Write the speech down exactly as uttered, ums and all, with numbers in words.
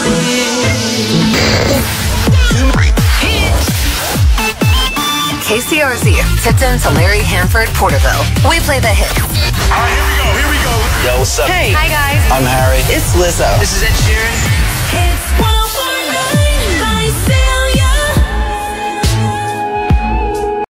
K C R Z, Tipton to Larry, Hanford, Porterville. We play the hits. All right, here we go, here we go. Yo, what's up? Hey. Hi, guys. I'm Harry. It's Lizzo. This is Ed Sheeran. Hits.